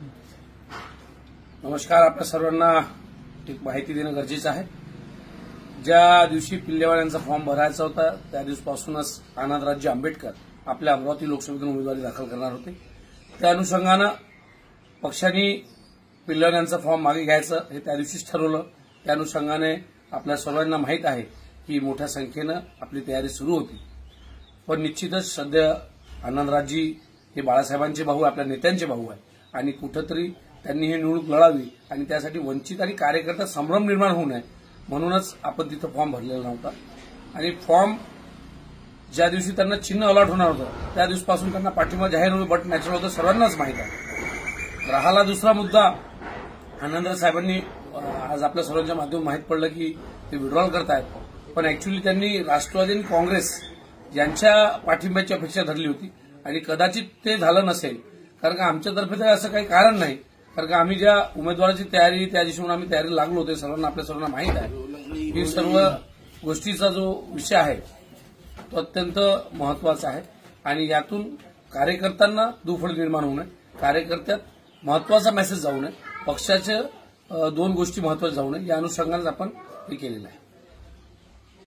नमस्कार. आपल्या सर्वांना एक माहिती देणं गरजेचं आहे. ज्या दिवशी पिल्लेवाल्यांचा फॉर्म भरायचा होता त्या दिवसापासूनच आनंदराजे आंबेडकर आपल्या अमरावती लोकसभेतून उमेदवारी दाखल करणार होते. त्या अनुषंगानं पक्षाने पिल्लेवाल्यांचा फॉर्म मागे घ्यायचं हे त्या दिवशीच ठरवलं. त्या अनुषंगाने आपल्या सर्वांना माहीत आहे की मोठ्या संख्येनं आपली तयारी सुरू होती. पण निश्चितच सध्या आनंदराजी हे बाळासाहेबांचे भाऊ, आपल्या नेत्यांचे भाऊ आहे आणि कुठंतरी त्यांनी ही निवडणूक लढावी आणि त्यासाठी वंचित आणि कार्यकर्ता संभ्रम निर्माण होऊ नये म्हणूनच आपण तिथं फॉर्म भरलेला नव्हता. आणि फॉर्म ज्या दिवशी त्यांना चिन्ह अलॉट होणार होतं त्या दिवसापासून त्यांना पाठिंबा जाहीर होतं, बट नॅचरल होतं, सर्वांनाच माहीत आहे. राहिला दुसरा मुद्दा, आनंदराज साहेबांनी आज आपल्या सर्वांच्या माध्यमातून माहीत पडलं की ते विड्रॉल करतायत. पण ऍक्च्युअली त्यांनी राष्ट्रवादी आणि काँग्रेस यांच्या पाठिंब्याची अपेक्षा धरली होती आणि कदाचित ते झालं नसेल, कारण का आमच्यातर्फे तर असं काही कारण नाही. कारण का आम्ही ज्या उमेदवाराची तयारी त्या दिवशी आम्ही तयारी लागलो होते, सर्वांना आपल्या सर्वांना माहीत आहे. ही सर्व गोष्टीचा जो विषय आहे तो अत्यंत महत्वाचा आहे आणि यातून कार्यकर्त्यांना दुफळ निर्माण होऊ नये, कार्यकर्त्यात महत्वाचा मेसेज जाऊ नये, पक्षाच्या दोन गोष्टी महत्वाच्या जाऊ नये, या अनुषंगाने आपण हे केलेलं आहे.